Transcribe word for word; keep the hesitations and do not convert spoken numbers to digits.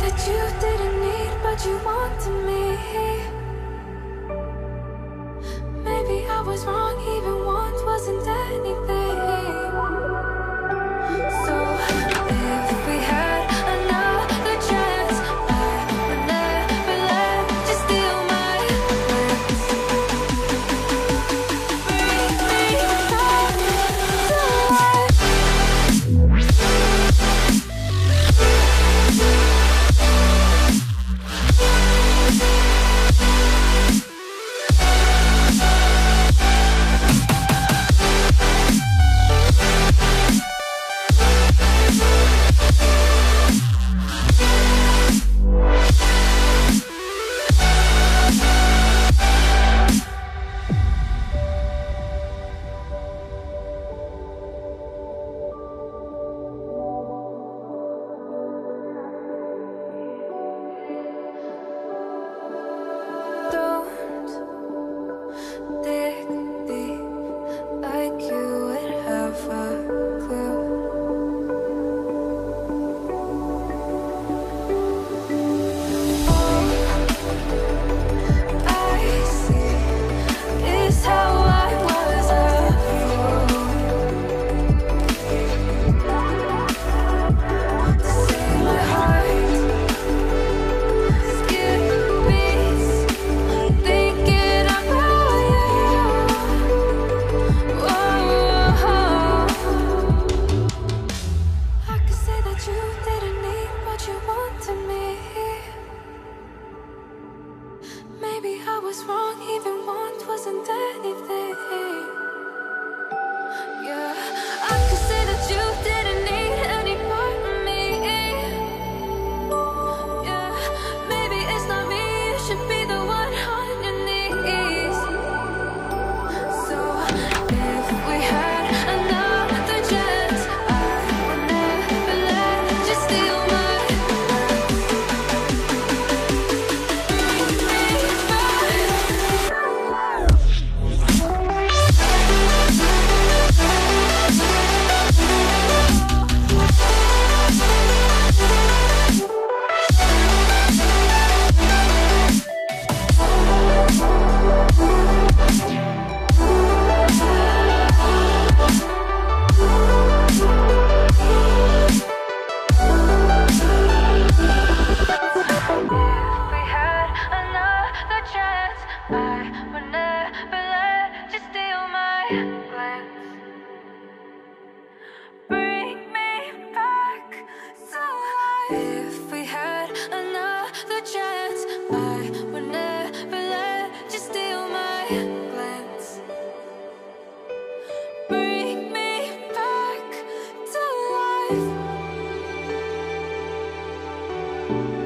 that you didn't need, but you wanted me. Maybe I was wrong, even want wasn't anything. So if we had another chance, I would never let you steal my heart. Bring me back to life. Don't dig deep like you would have a clue. All I see is how I was a fool to see my heart skip beats, thinking about you. Whoa. I could say that you didn't need, but you wanted me. Maybe I was wrong, even want wasn't anything. Yeah, I could say that you didn't need any part of me. Yeah, maybe it's not me, you should be the one on your knees. So if we had another chance, I would never let you steal my heart. Bring me back. If we had another chance, I would never let you steal my glance. Bring me back to life. If we had another chance, I would never let you steal my glance. Bring me back to life.